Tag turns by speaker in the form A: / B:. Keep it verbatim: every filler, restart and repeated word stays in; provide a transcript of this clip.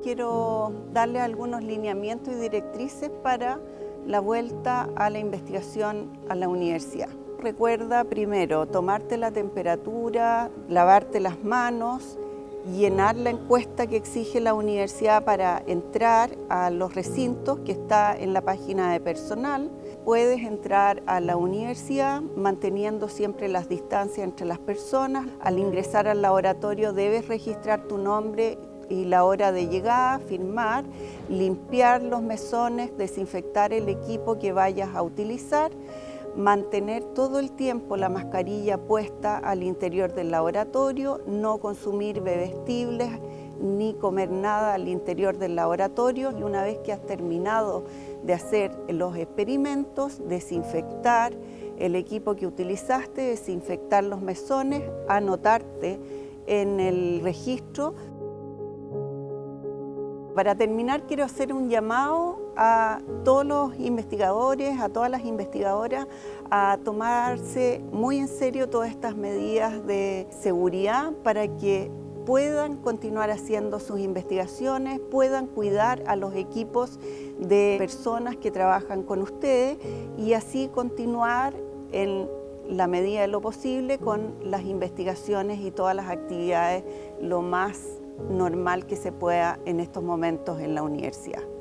A: quiero darle algunos lineamientos y directrices para la vuelta a la investigación a la universidad. Recuerda primero tomarte la temperatura, lavarte las manos, llenar la encuesta que exige la universidad para entrar a los recintos que está en la página de personal. Puedes entrar a la universidad manteniendo siempre las distancias entre las personas. Al ingresar al laboratorio debes registrar tu nombre y la hora de llegada, firmar, limpiar los mesones, desinfectar el equipo que vayas a utilizar, mantener todo el tiempo la mascarilla puesta al interior del laboratorio, no consumir bebestibles ni comer nada al interior del laboratorio, y una vez que has terminado de hacer los experimentos, desinfectar el equipo que utilizaste, desinfectar los mesones, anotarte en el registro. Para terminar, quiero hacer un llamado a todos los investigadores, a todas las investigadoras, a tomarse muy en serio todas estas medidas de seguridad para que puedan continuar haciendo sus investigaciones, puedan cuidar a los equipos de personas que trabajan con ustedes y así continuar en la medida de lo posible con las investigaciones y todas las actividades lo más normal que se pueda en estos momentos en la universidad.